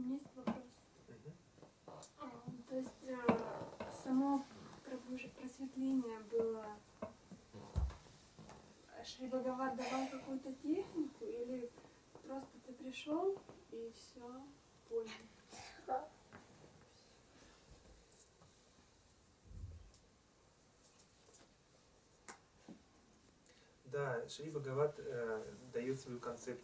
меня есть вопрос. Мгм. То есть само просветление было, Шри Бхагават давал какую-то технику, или просто ты пришел и все понял? Да, Шри Бхагават дает свою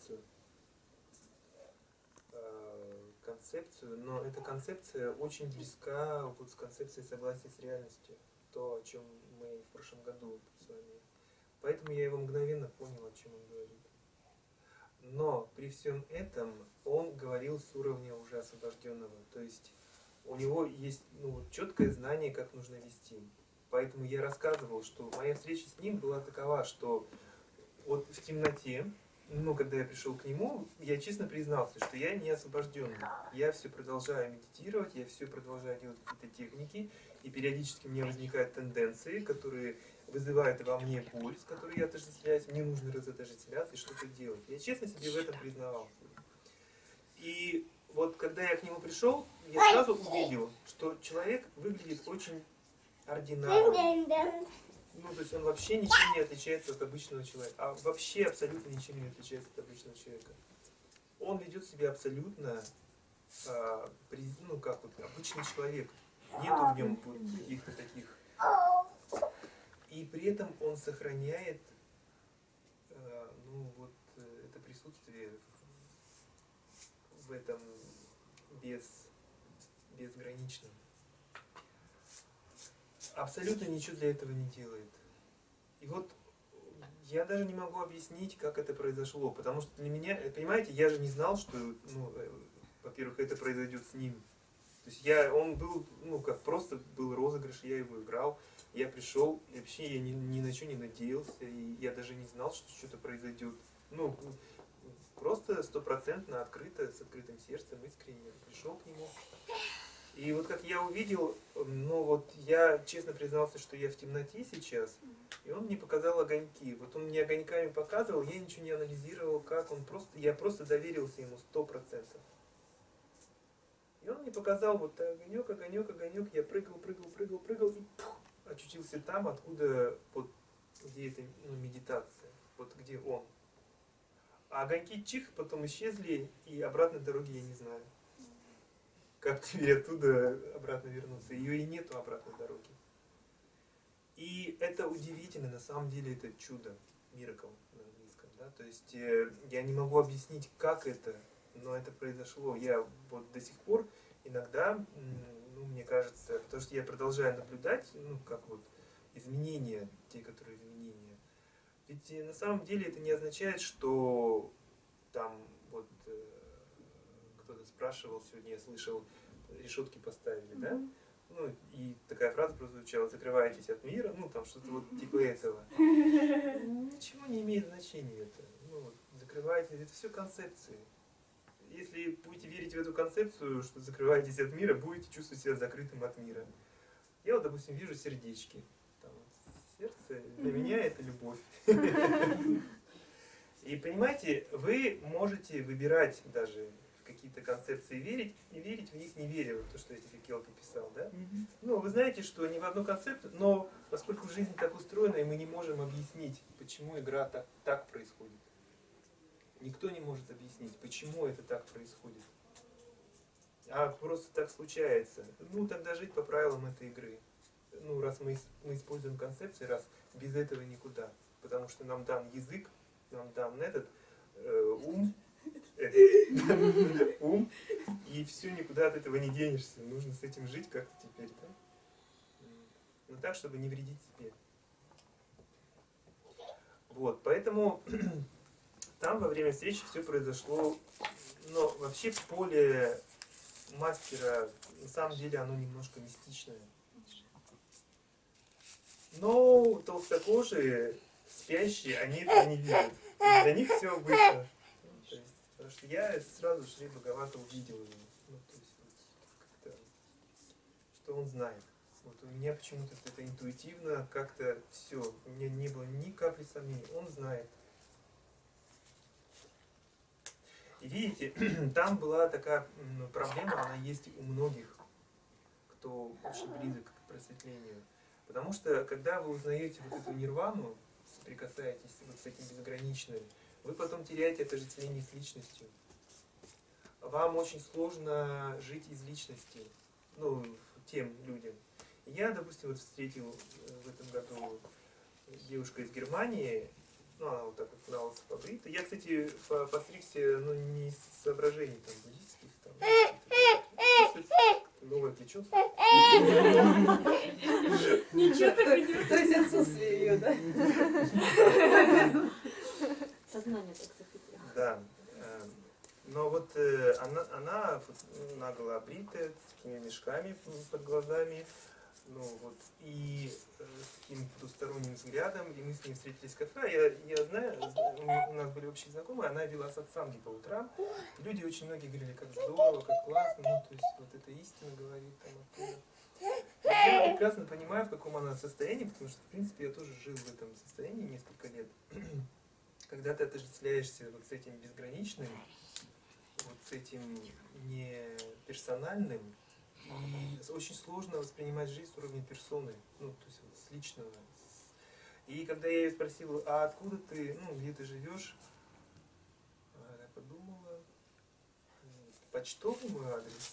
концепцию, но эта концепция очень близка вот с концепцией согласия с реальностью, то, о чем мы в прошлом году с вами. Поэтому я его мгновенно понял, о чем он говорит. Но при всем этом он говорил с уровня уже освобожденного, то есть у него есть вот четкое знание, как нужно вести. Поэтому я рассказывал, что моя встреча с ним была такова, что вот в темноте, когда я пришел к нему, я честно признался, что я не освобожденный. Я все продолжаю медитировать, я все продолжаю делать какие-то техники, и периодически у меня возникают тенденции, которые вызывают во мне боль, с которой я отождествляюсь, мне нужно разотождествляться и что-то делать. Я честно себе в этом признавался. И вот когда я к нему пришел, я сразу увидел, что человек выглядит очень ординарно. То есть он вообще ничем не отличается от обычного человека. А вообще абсолютно ничем не отличается от обычного человека. Он ведет себя абсолютно, как вот обычный человек. Нету в нем вот каких-то таких. И при этом он сохраняет, это присутствие в этом безграничном. Абсолютно ничего для этого не делает. И вот я даже не могу объяснить, как это произошло, потому что для меня, понимаете, я же не знал, что, во-первых, это произойдет с ним. То есть он был, как просто был розыгрыш, я его играл, я пришел, и вообще я ни на что не надеялся, и я даже не знал, что что-то произойдет. Просто стопроцентно открыто, с открытым сердцем, искренне пришел к нему. И вот как я увидел, я честно признался, что я в темноте сейчас, и он мне показал огоньки. Вот он мне огоньками показывал, я ничего не анализировал, как он я просто доверился ему 100%. И он мне показал вот огонек, огонек, огонек, я прыгал, и очутился там, откуда, вот где эта медитация, вот где он. А огоньки чих, потом исчезли, и обратной дороги я не знаю. Как тебе оттуда обратно вернуться? Ее и нету обратной дороги. И это удивительно, на самом деле это чудо, miracle на английском. Да? То есть я не могу объяснить, как это, но это произошло. Я вот до сих пор иногда, мне кажется, потому что я продолжаю наблюдать, как вот изменения, те, которые изменения. Ведь на самом деле это не означает, что там вот кто-то спрашивал, сегодня я слышал, решетки поставили, да? И такая фраза прозвучала: закрываетесь от мира, там что-то вот типа этого. Ничего не имеет значения это. Закрываетесь, это все концепции. Если будете верить в эту концепцию, что закрываетесь от мира, будете чувствовать себя закрытым от мира. Я вот, допустим, вижу сердечки. Там вот сердце для меня это любовь. И понимаете, вы можете выбирать даже в какие-то концепции верить и верить в них, не веря, вот то, что я тебе Келка писал, да? Вы знаете, что ни в одну концепцию, но поскольку жизнь так устроена, и мы не можем объяснить, почему игра так происходит. Никто не может объяснить, почему это так происходит. А просто так случается. Тогда жить по правилам этой игры. Раз мы используем концепции, раз без этого никуда. Потому что нам дан язык, нам дан ум, и все, никуда от этого не денешься. Нужно с этим жить как-то теперь, да? Но так, чтобы не вредить себе. Вот, поэтому там во время встречи все произошло, но вообще поле мастера, на самом деле, оно немножко мистичное. Но толстокожие, спящие, они этого не видят. Для них все обычно. Потому что я сразу Шри Бхагавата увидел его. Что он знает. Вот у меня почему-то это интуитивно как-то все. У меня не было ни капли сомнений. Он знает. И видите, там была такая проблема, она есть у многих, кто очень близок к просветлению. Потому что, когда вы узнаете вот эту нирвану, соприкасаетесь вот с этим безграничным, вы потом теряете отождествление с личностью. Вам очень сложно жить из личности, ну, тем людям. Я, допустим, вот встретил в этом году девушку из Германии, ну, она вот так вот пыталась побрита. Я, кстати, постригся, ну, не из соображений там буддийских, там, новое плечо. Ничего так не То есть отсутствие ее, да? Сознание так захотело. Да. Но вот она вот нагло обритая, с такими мешками под глазами, ну вот, и с таким потусторонним взглядом, и мы с ней встретились в кафе. Я знаю, у нас были общие знакомые, она вела сатсанги по утрам. И люди очень многие говорили, как здорово, как классно, ну то есть вот это истина говорит там оттуда. Я прекрасно понимаю, в каком она состоянии, потому что, в принципе, я тоже жил в этом состоянии несколько лет. Когда ты отождествляешься вот с этим безграничным, вот с этим неперсональным, и очень сложно воспринимать жизнь с уровня персоны, ну, то есть вот с личного. И когда я ее спросил, а откуда ты, ну, где ты живешь, она подумала, почтовый мой адрес.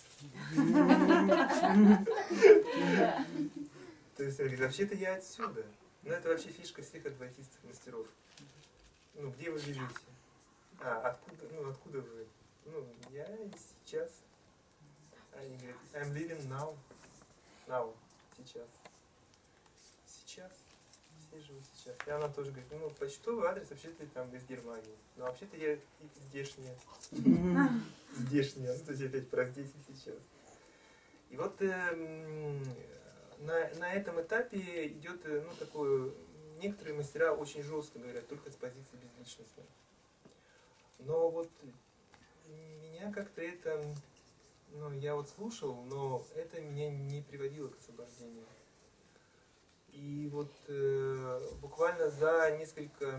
То есть она говорит, вообще-то я отсюда. Но это вообще фишка всех адвентистов мастеров. Ну, где вы живете? Откуда вы? Ну, я сейчас. Они говорят, I'm living now. Now. Сейчас. Сейчас. Все живут сейчас. И она тоже говорит, ну, почтовый адрес вообще-то там из Германии. Но вообще-то я здешняя. Здешняя. Ну, то есть опять про здесь и сейчас. И вот на этом этапе идет, ну, такое, некоторые мастера очень жестко говорят, только с позиции безличностной. Но вот меня как-то это, ну, я вот слушал, но это меня не приводило к освобождению. И вот буквально за несколько,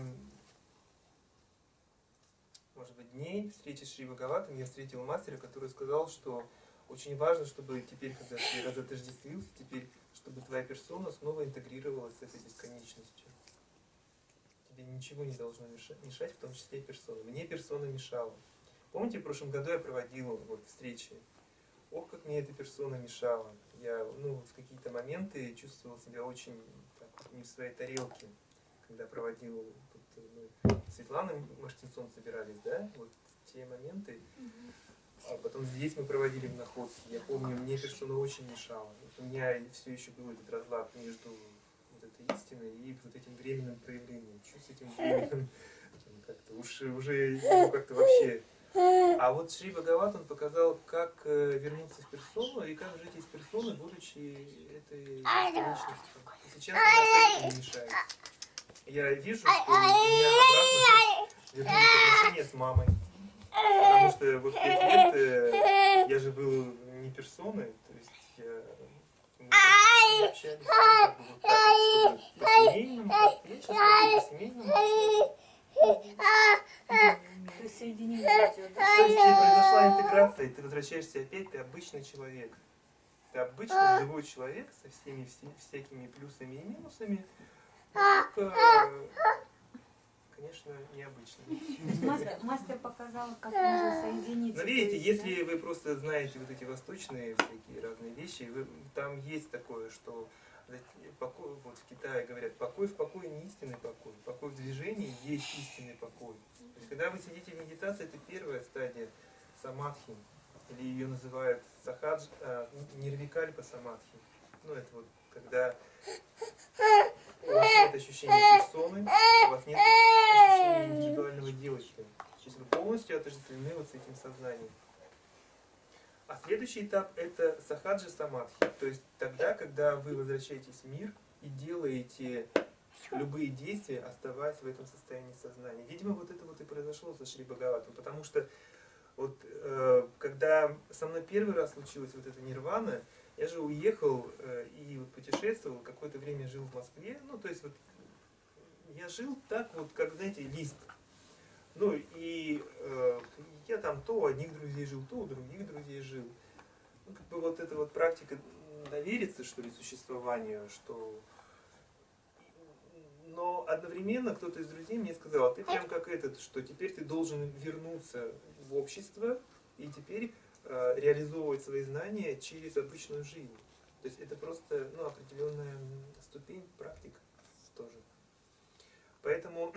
может быть, дней встречи с Шри Бхагаватом я встретил мастера, который сказал, что очень важно, чтобы теперь, когда ты разотождествился, теперь, чтобы твоя персона снова интегрировалась с этой бесконечностью. Тебе ничего не должно мешать, в том числе и персона. Мне персона мешала. Помните, в прошлом году я проводил вот встречи? Ох, как мне эта персона мешала. Я, ну, в какие-то моменты чувствовал себя очень так, не в своей тарелке, когда проводил, тут, мы с Светланой Мартинсон собирались, да, вот те моменты. А потом здесь мы проводили в находке. Я помню, мне персона очень мешала. Вот у меня все еще был этот разлад между вот этой истиной и вот этим временным проявлением. Что с этим временем? Как-то уже ну, как-то вообще. А вот Шри Бхагават, он показал, как вернуться в персону и как жить из персоны, будучи этой бесконечностью. И сейчас она этому не мешает. Я вижу, что у меня обратно вернулись отношения с мамой. Потому что вот 5 лет я же был не персоной, то есть мы не общались, как бы вот так вот, чтобы по-семейному, я сейчас могу по-семейному общаться. То есть соединение идет. То есть произошла интеграция, и ты возвращаешься опять, ты обычный человек. Ты обычный живой человек со всеми всякими плюсами и минусами, только, конечно, необычный. Мастер показал, как можно соединиться. Но видите, если вы просто знаете вот эти восточные всякие разные вещи, там есть такое, что покой, вот в Китае говорят, покой в покое не истинный покой. Покой в движении есть истинный покой. То есть, когда вы сидите в медитации, это первая стадия самадхи, или ее называют сахадж, нирвикальпа самадхи. Ну, это вот когда у вас нет ощущения персоны, у вас нет ощущения индивидуального делателя. То есть вы полностью отождествлены вот с этим сознанием. А следующий этап это сахаджа самадхи. То есть тогда, когда вы возвращаетесь в мир и делаете любые действия, оставаясь в этом состоянии сознания. Видимо, вот это вот и произошло со Шри Бхагаватом. Потому что вот когда со мной первый раз случилась вот эта нирвана, я же уехал и вот путешествовал, какое-то время жил в Москве. Ну, то есть вот я жил так вот, как, знаете, лист. Ну, и я там там то у одних друзей жил, то у других друзей жил. Ну, как бы вот эта вот практика довериться, что ли, существованию, что... Но одновременно кто-то из друзей мне сказал, ты прям как этот, что теперь ты должен вернуться в общество и теперь реализовывать свои знания через обычную жизнь. То есть это просто определенная ступень, практика тоже. Поэтому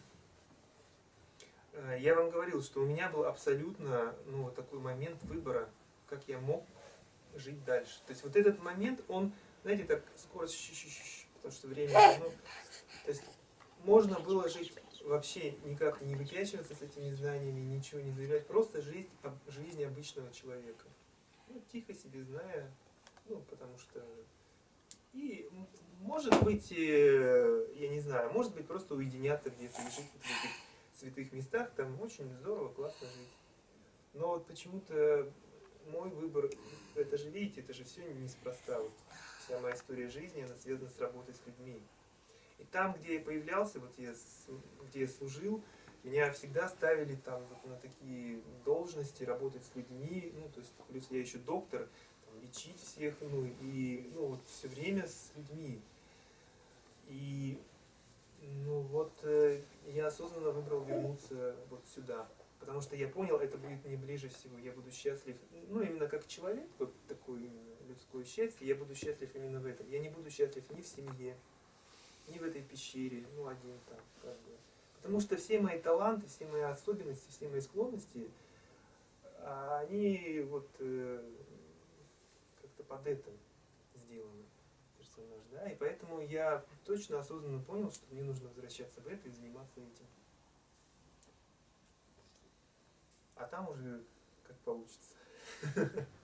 я вам говорил, что у меня был абсолютно такой момент выбора, как я мог жить дальше. То есть вот этот момент, он, знаете, так скорость, потому что время, то есть можно было жить вообще никак не выпячиваться с этими знаниями, ничего не заявлять, просто жить жизнь обычного человека. Тихо себе зная, потому что... И может быть, я не знаю, может быть просто уединяться где-то и жить в этих святых местах, там очень здорово, классно жить. Но вот почему-то мой выбор, это же, видите, это же все неспроста. Вот вся моя история жизни, она связана с работой с людьми. И там, где я появлялся, где я служил, меня всегда ставили там на такие должности, работать с людьми, то есть плюс я еще доктор, лечить всех, вот все время с людьми. И я осознанно выбрал вернуться вот сюда, потому что я понял, это будет мне ближе всего, я буду счастлив, именно как человек, вот такое именно людское счастье, я буду счастлив именно в этом. Я не буду счастлив ни в семье, ни в этой пещере, один там, как бы. Потому что все мои таланты, все мои особенности, все мои склонности, они как-то под это сделаны, персонаж, да, и поэтому я точно осознанно понял, что мне нужно возвращаться в это и заниматься этим. А там уже как получится.